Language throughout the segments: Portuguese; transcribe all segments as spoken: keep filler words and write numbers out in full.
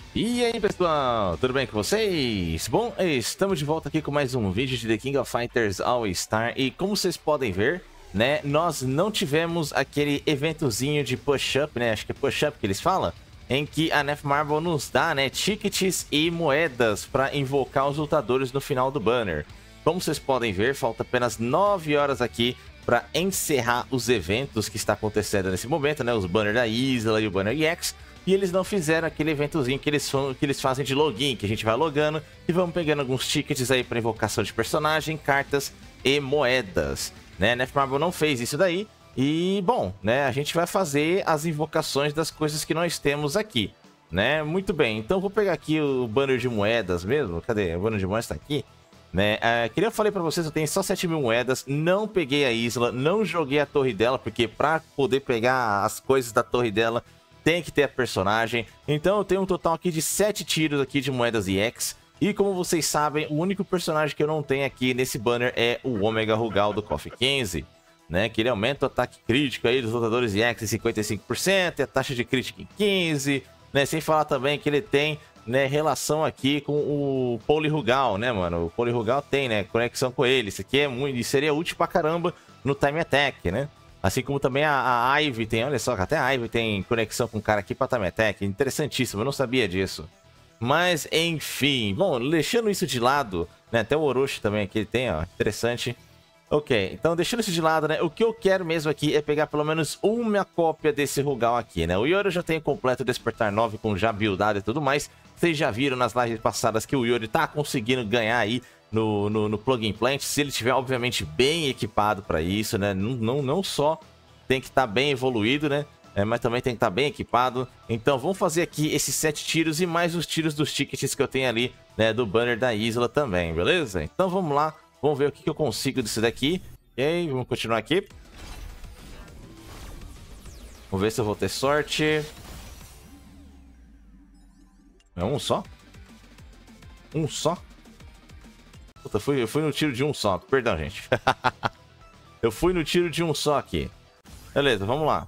E aí pessoal, tudo bem com vocês? Bom, estamos de volta aqui com mais um vídeo de The King of Fighters All Star. E como vocês podem ver, né, nós não tivemos aquele eventozinho de push-up, né, acho que é push-up que eles falam, em que a Netmarble nos dá, né, tickets e moedas para invocar os lutadores no final do banner. Como vocês podem ver, falta apenas nove horas aqui para encerrar os eventos que está acontecendo nesse momento, né, os banners da Isla e o banner E X. E eles não fizeram aquele eventozinho que eles, que eles fazem de login, que a gente vai logando e vamos pegando alguns tickets aí para invocação de personagem, cartas e moedas, né? Netmarble não fez isso daí e, bom, né? A gente vai fazer as invocações das coisas que nós temos aqui, né? Muito bem, então vou pegar aqui o banner de moedas mesmo. Cadê? O banner de moedas tá aqui, né? Uh, que eu falei para vocês, eu tenho só sete mil moedas, não peguei a Isla, não joguei a torre dela, porque para poder pegar as coisas da torre dela tem que ter a personagem. Então eu tenho um total aqui de sete tiros aqui de moedas E X. E como vocês sabem, o único personagem que eu não tenho aqui nesse banner é o Omega Rugal do KOF quinze, né? Que ele aumenta o ataque crítico aí dos lutadores E X em cinquenta e cinco por cento e a taxa de crítica em quinze por cento, né? Sem falar também que ele tem, né, relação aqui com o Poli Rugal, né, mano? O Poli Rugal tem, né, conexão com ele. Isso aqui é muito, seria útil pra caramba no Time Attack, né? Assim como também a, a Ivy tem, olha só, até a Ivy tem conexão com o cara aqui pra Time Attack. Interessantíssimo, eu não sabia disso. Mas, enfim, bom, deixando isso de lado, né, até o Orochi também aqui tem, ó, interessante. Ok, então deixando isso de lado, né, o que eu quero mesmo aqui é pegar pelo menos uma cópia desse Rugal aqui, né. O Yori eu já tenho completo o Despertar nove com já buildado e tudo mais. Vocês já viram nas lives passadas que o Yori tá conseguindo ganhar aí No, no, no Plug and Plant, se ele tiver obviamente bem equipado para isso, né? Não, não, não só tem que estar tá bem evoluído, né? É, mas também tem que estar tá bem equipado. Então vamos fazer aqui esses sete tiros e mais os tiros dos tickets que eu tenho ali, né? Do banner da Isla também, beleza? Então vamos lá, vamos ver o que, que eu consigo disso daqui. Ok, vamos continuar aqui. Vamos ver se eu vou ter sorte. É um só? Um só? Puta, eu fui, eu fui no tiro de um só. Perdão, gente. Eu fui no tiro de um só aqui. Beleza, vamos lá.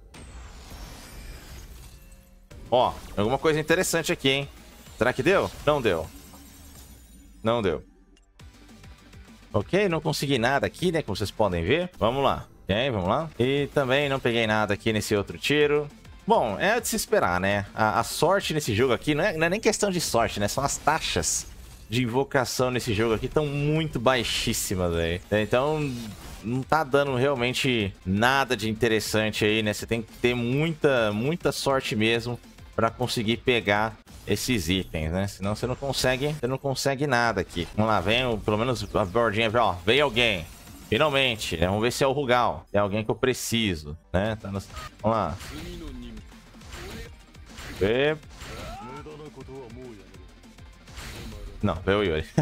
Ó, alguma coisa interessante aqui, hein? Será que deu? Não deu. Não deu. Ok, não consegui nada aqui, né? Como vocês podem ver. Vamos lá. Ok, vamos lá. E também não peguei nada aqui nesse outro tiro. Bom, é de se esperar, né? A, a sorte nesse jogo aqui não é, não é nem questão de sorte, né? São as taxas de invocação nesse jogo aqui estão muito baixíssimas, velho. Então, não tá dando realmente nada de interessante aí, né? Você tem que ter muita, muita sorte mesmo para conseguir pegar esses itens, né? Senão você não consegue, você não consegue nada aqui. Vamos lá, vem pelo menos a bordinha, ó, veio alguém. Finalmente, né? Vamos ver se é o Rugal. É alguém que eu preciso, né? Tá no... Vamos lá. Vê. Não, veio o Yori.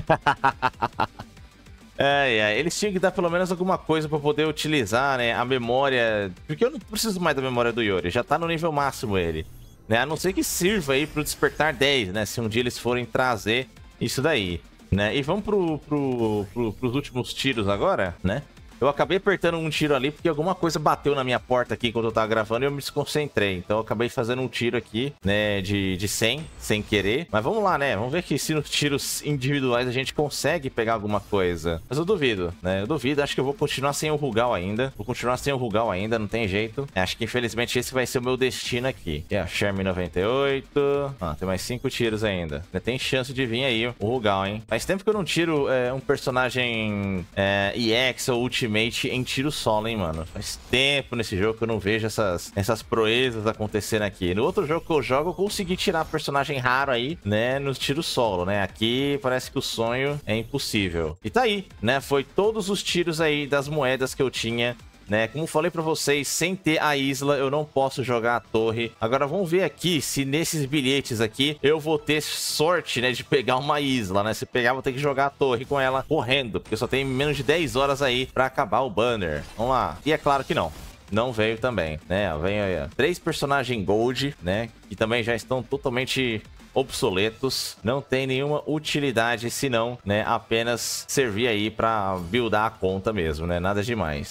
É, é, eles tinham que dar pelo menos alguma coisa pra poder utilizar, né, a memória. Porque eu não preciso mais da memória do Yori, já tá no nível máximo ele, né? A não ser que sirva aí pro Despertar dez, né? Se um dia eles forem trazer isso daí, né? E vamos pro, pro, pro, pros últimos tiros agora, né? Eu acabei apertando um tiro ali porque alguma coisa bateu na minha porta aqui quando eu tava gravando e eu me desconcentrei. Então eu acabei fazendo um tiro aqui, né, de, de cem, sem querer. Mas vamos lá, né? Vamos ver que se nos tiros individuais a gente consegue pegar alguma coisa. Mas eu duvido, né? Eu duvido. Acho que eu vou continuar sem o Rugal ainda. Vou continuar sem o Rugal ainda, não tem jeito. Acho que infelizmente esse vai ser o meu destino aqui. É a Sherm noventa e oito. Ah, tem mais cinco tiros ainda. Tem chance de vir aí o Rugal, hein? Faz tempo que eu não tiro é, um personagem é, E X ou Ultimate em tiro solo, hein, mano. Faz tempo nesse jogo que eu não vejo essas, essas proezas acontecendo aqui. No outro jogo que eu jogo, eu consegui tirar personagem raro aí, né, nos tiros solo, né. Aqui parece que o sonho é impossível. E tá aí, né, foi todos os tiros aí das moedas que eu tinha, né? Como falei pra vocês, sem ter a Isla eu não posso jogar a torre. Agora vamos ver aqui se nesses bilhetes aqui eu vou ter sorte, né, de pegar uma Isla, né? Se pegar, vou ter que jogar a torre com ela correndo, porque só tem menos de dez horas aí pra acabar o banner. Vamos lá. E é claro que não. Não veio também, né? Vem aí, ó, três personagens Gold, né? Que também já estão totalmente obsoletos, não tem nenhuma utilidade senão, né, apenas servir aí pra buildar a conta mesmo, né? Nada demais.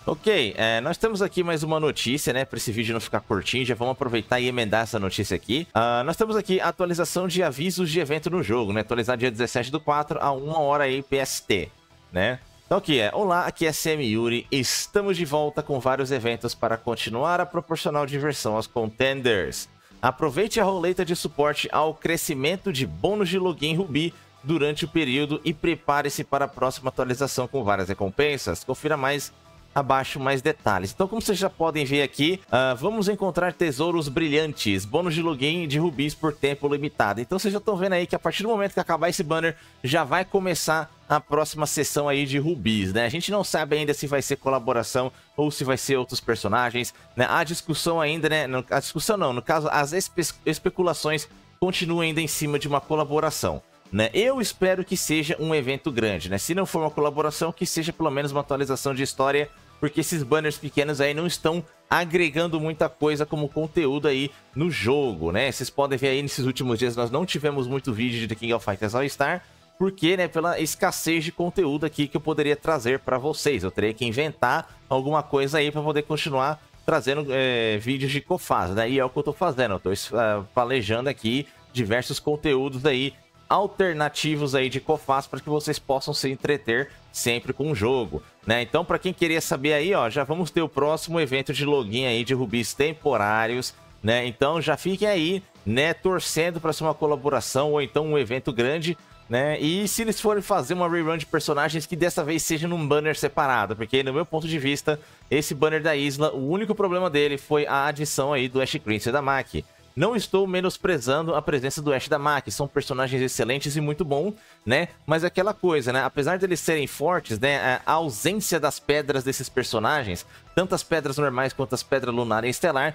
Ok, é, nós temos aqui mais uma notícia, né, para esse vídeo não ficar curtinho, já vamos aproveitar e emendar essa notícia aqui. Uh, nós temos aqui a atualização de avisos de evento no jogo, né, atualizar dia dezessete do quatro a uma hora aí P S T, né. Então aqui é, olá, aqui é C M Yuri, estamos de volta com vários eventos para continuar a proporcionar diversão aos contenders. Aproveite a roleta de suporte ao crescimento de bônus de login Rubi durante o período e prepare-se para a próxima atualização com várias recompensas. Confira mais abaixo mais detalhes. Então, como vocês já podem ver aqui, uh, vamos encontrar tesouros brilhantes, bônus de login de rubis por tempo limitado. Então, vocês já estão vendo aí que a partir do momento que acabar esse banner, já vai começar a próxima sessão aí de rubis, né? A gente não sabe ainda se vai ser colaboração ou se vai ser outros personagens, né? A discussão ainda, né? A discussão não, no caso, as espe especulações continuam ainda em cima de uma colaboração, né? Eu espero que seja um evento grande, né? Se não for uma colaboração, que seja pelo menos uma atualização de história, porque esses banners pequenos aí não estão agregando muita coisa como conteúdo aí no jogo, né? Vocês podem ver aí nesses últimos dias nós não tivemos muito vídeo de The King of Fighters All Star, porque, né, pela escassez de conteúdo aqui que eu poderia trazer para vocês. Eu teria que inventar alguma coisa aí para poder continuar trazendo é, vídeos de Cofaz, né? E é o que eu tô fazendo, eu tô uh, planejando aqui diversos conteúdos aí alternativos aí de Cofaz para que vocês possam se entreter sempre com o jogo, né? Então, para quem queria saber aí, ó, já vamos ter o próximo evento de login aí de rubis temporários, né? Então, já fiquem aí, né, torcendo para ser uma colaboração ou então um evento grande, né? E se eles forem fazer uma rerun de personagens, que dessa vez seja num banner separado, porque no meu ponto de vista, esse banner da Isla, o único problema dele foi a adição aí do Ash Prince da Maki. Não estou menosprezando a presença do Ash da Maki, são personagens excelentes e muito bom, né? Mas é aquela coisa, né? Apesar deles serem fortes, né? A ausência das pedras desses personagens, tanto as pedras normais quanto as pedras lunar e estelar,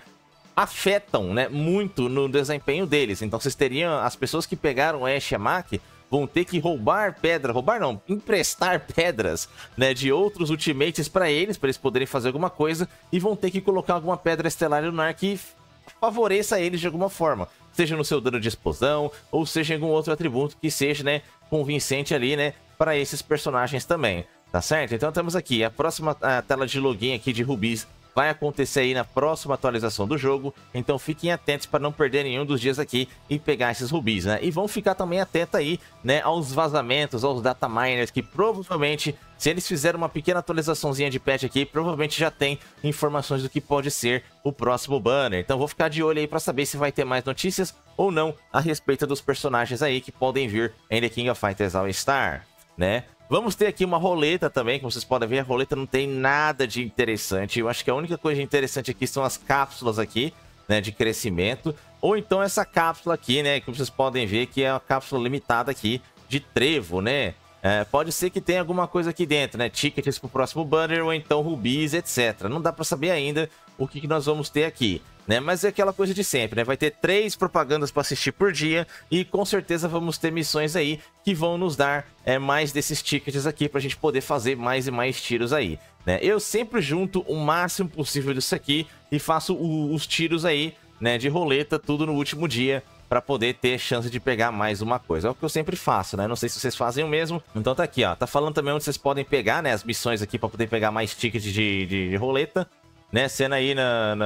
afetam, né, muito no desempenho deles. Então vocês teriam, as pessoas que pegaram o Ash e a Maki vão ter que roubar pedra, roubar não, emprestar pedras, né, de outros ultimates para eles, para eles poderem fazer alguma coisa, e vão ter que colocar alguma pedra estelar e lunar que favoreça eles de alguma forma, seja no seu dano de explosão, ou seja em algum outro atributo que seja, né, convincente ali, né, para esses personagens também, tá certo? Então temos aqui a próxima a tela de login aqui de rubis, vai acontecer aí na próxima atualização do jogo, então fiquem atentos para não perder nenhum dos dias aqui e pegar esses rubis, né? E vão ficar também atentos aí, né, aos vazamentos, aos data miners, que provavelmente, se eles fizerem uma pequena atualizaçãozinha de patch aqui, provavelmente já tem informações do que pode ser o próximo banner. Então vou ficar de olho aí para saber se vai ter mais notícias ou não a respeito dos personagens aí que podem vir em The King of Fighters All Star, né? Vamos ter aqui uma roleta também, como vocês podem ver, a roleta não tem nada de interessante. Eu acho que a única coisa interessante aqui são as cápsulas aqui, né, de crescimento. Ou então essa cápsula aqui, né, que vocês podem ver que é uma cápsula limitada aqui de trevo, né. É, pode ser que tenha alguma coisa aqui dentro, né, tickets pro próximo banner ou então rubis, etcétera. Não dá pra saber ainda o que, que nós vamos ter aqui, né? Mas é aquela coisa de sempre, né? Vai ter três propagandas para assistir por dia e com certeza vamos ter missões aí que vão nos dar é, mais desses tickets aqui pra gente poder fazer mais e mais tiros aí, né? Eu sempre junto o máximo possível disso aqui e faço o, os tiros aí, né, de roleta, tudo no último dia, para poder ter chance de pegar mais uma coisa. É o que eu sempre faço, né? Não sei se vocês fazem o mesmo. Então tá aqui, ó. Tá falando também onde vocês podem pegar, né, as missões aqui para poder pegar mais tickets de, de, de roleta, né? Sendo aí na,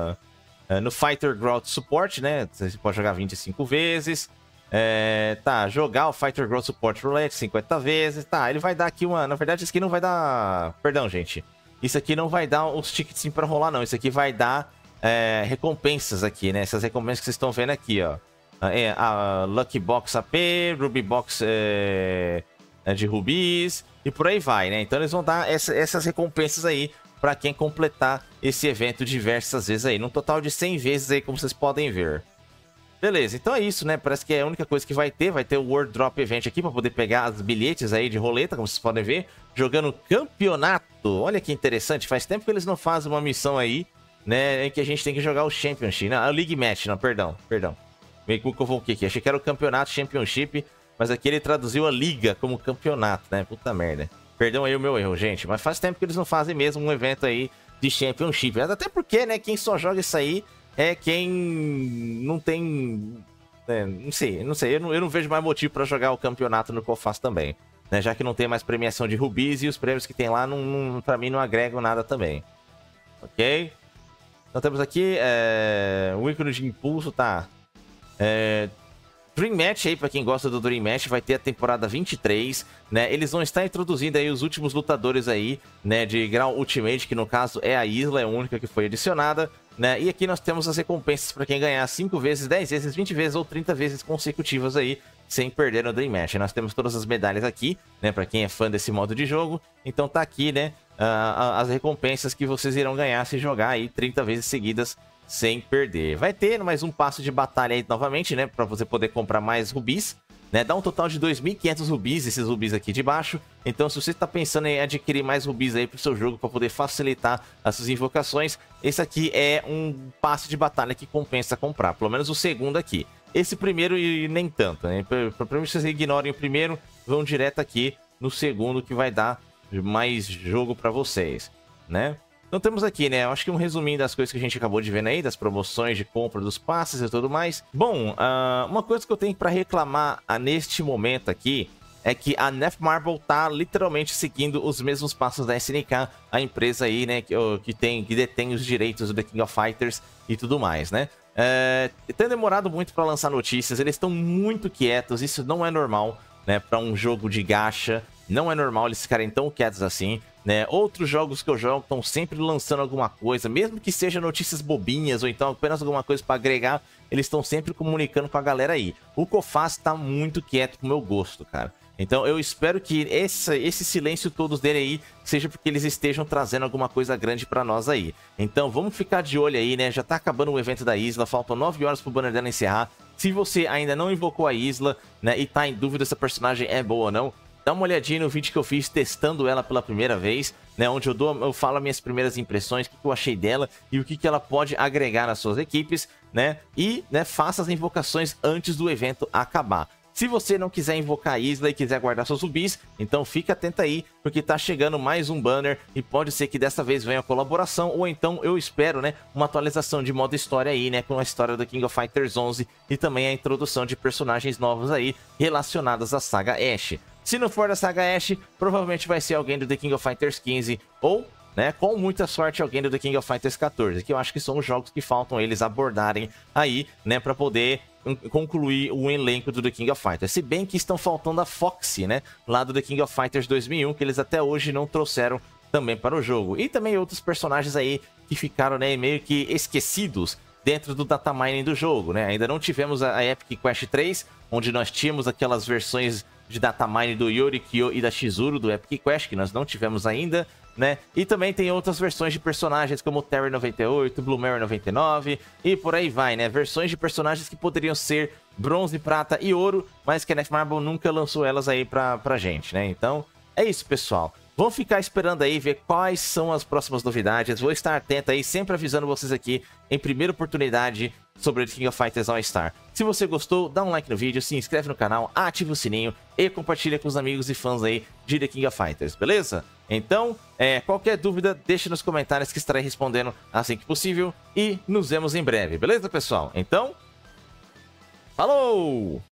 na, no Fighter Growth Support, né? Você pode jogar vinte e cinco vezes. É, tá, jogar o Fighter Growth Support Roulette cinquenta vezes. Tá, ele vai dar aqui uma... Na verdade, isso aqui não vai dar... Perdão, gente. Isso aqui não vai dar os tickets para rolar, não. Isso aqui vai dar é, recompensas aqui, né? Essas recompensas que vocês estão vendo aqui, ó. É, a Lucky Box A P, Ruby Box é, é de rubis e por aí vai, né? Então eles vão dar essa, essas recompensas aí para quem completar esse evento diversas vezes aí, num total de cem vezes aí, como vocês podem ver. Beleza, então é isso, né? Parece que é a única coisa que vai ter, vai ter o World Drop Event aqui para poder pegar os bilhetes aí de roleta, como vocês podem ver, jogando campeonato. Olha que interessante, faz tempo que eles não fazem uma missão aí, né, em que a gente tem que jogar o Championship, não, a League Match, não, perdão, perdão. Meio que eu convoquei aqui. Achei que era o campeonato Championship, mas aqui ele traduziu a liga como campeonato, né? Puta merda. Perdão aí o meu erro, gente. Mas faz tempo que eles não fazem mesmo um evento aí de Championship. Até porque, né, quem só joga isso aí é quem não tem... É, não sei, não sei. Eu não, eu não vejo mais motivo pra jogar o campeonato no Cofaz também. né? Já que não tem mais premiação de rubis e os prêmios que tem lá, não, não, pra mim, não agregam nada também. Ok? Então temos aqui é, o ícone de impulso, tá? É, Dream Match aí, pra quem gosta do Dream Match, vai ter a temporada vinte e três, né? Eles vão estar introduzindo aí os últimos lutadores aí, né? De grau Ultimate, que no caso é a Isla, é a única que foi adicionada, né? E aqui nós temos as recompensas pra quem ganhar cinco vezes, dez vezes, vinte vezes ou trinta vezes consecutivas aí, sem perder no Dream Match. Nós temos todas as medalhas aqui, né? Pra quem é fã desse modo de jogo. Então tá aqui, né? Uh, as recompensas que vocês irão ganhar se jogar aí trinta vezes seguidas sem perder. Vai ter mais um passo de batalha aí novamente, né? Pra você poder comprar mais rubis, né? Dá um total de dois mil e quinhentos rubis, esses rubis aqui de baixo. Então, se você está pensando em adquirir mais rubis aí pro seu jogo para poder facilitar as suas invocações, esse aqui é um passe de batalha que compensa comprar. Pelo menos o segundo aqui. Esse primeiro e nem tanto, né? Para vocês ignorem o primeiro, vão direto aqui no segundo que vai dar mais jogo para vocês, né? Então temos aqui, né, eu acho que um resuminho das coisas que a gente acabou de ver aí, das promoções de compra dos passes e tudo mais. Bom, uh, uma coisa que eu tenho para reclamar uh, neste momento aqui é que a Netmarble tá literalmente seguindo os mesmos passos da S N K, a empresa aí, né, que, que, tem, que detém os direitos do The King of Fighters e tudo mais, né. É, tem demorado muito para lançar notícias, eles estão muito quietos, isso não é normal, né, para um jogo de gacha. Não é normal eles ficarem tão quietos assim, né? Outros jogos que eu jogo estão sempre lançando alguma coisa, mesmo que seja notícias bobinhas ou então apenas alguma coisa para agregar, eles estão sempre comunicando com a galera aí. O Cofaz tá muito quieto pro meu gosto, cara. Então eu espero que esse, esse silêncio todos dele aí seja porque eles estejam trazendo alguma coisa grande pra nós aí. Então vamos ficar de olho aí, né? Já tá acabando o evento da Isla, faltam nove horas pro banner dela encerrar. Se você ainda não invocou a Isla, né, e tá em dúvida se a personagem é boa ou não, dá uma olhadinha no vídeo que eu fiz testando ela pela primeira vez, né? Onde eu, dou, eu falo as minhas primeiras impressões, o que eu achei dela e o que, que ela pode agregar nas suas equipes, né? E, né, faça as invocações antes do evento acabar. Se você não quiser invocar a Isla e quiser guardar seus rubis, então fica atento aí, porque tá chegando mais um banner e pode ser que dessa vez venha a colaboração, ou então eu espero, né, uma atualização de modo história aí, né, com a história do King of Fighters onze e também a introdução de personagens novos aí relacionados à saga Ash. Se não for da saga Ash, provavelmente vai ser alguém do The King of Fighters quinze ou, né, com muita sorte, alguém do The King of Fighters quatorze, que eu acho que são os jogos que faltam eles abordarem aí, né, para poder concluir o elenco do The King of Fighters. Se bem que estão faltando a Foxy, né, lá do The King of Fighters dois mil e um, que eles até hoje não trouxeram também para o jogo. E também outros personagens aí que ficaram, né, meio que esquecidos dentro do datamining do jogo, né. Ainda não tivemos a Epic Quest três, onde nós tínhamos aquelas versões de datamining do Yorikyo e da Shizuru do Epic Quest, que nós não tivemos ainda, né? E também tem outras versões de personagens como Terry noventa e oito, Blue Mary noventa e nove e por aí vai, né? Versões de personagens que poderiam ser bronze, prata e ouro, mas que a Netmarble nunca lançou elas aí pra, pra gente, né? Então, é isso, pessoal. Vamos ficar esperando aí, ver quais são as próximas novidades. Vou estar atento aí, sempre avisando vocês aqui em primeira oportunidade sobre o King of Fighters All-Star. Se você gostou, dá um like no vídeo, se inscreve no canal, ativa o sininho e compartilha com os amigos e fãs aí de The King of Fighters, beleza? Então, é, qualquer dúvida, deixa nos comentários que estarei respondendo assim que possível e nos vemos em breve, beleza, pessoal? Então, falou!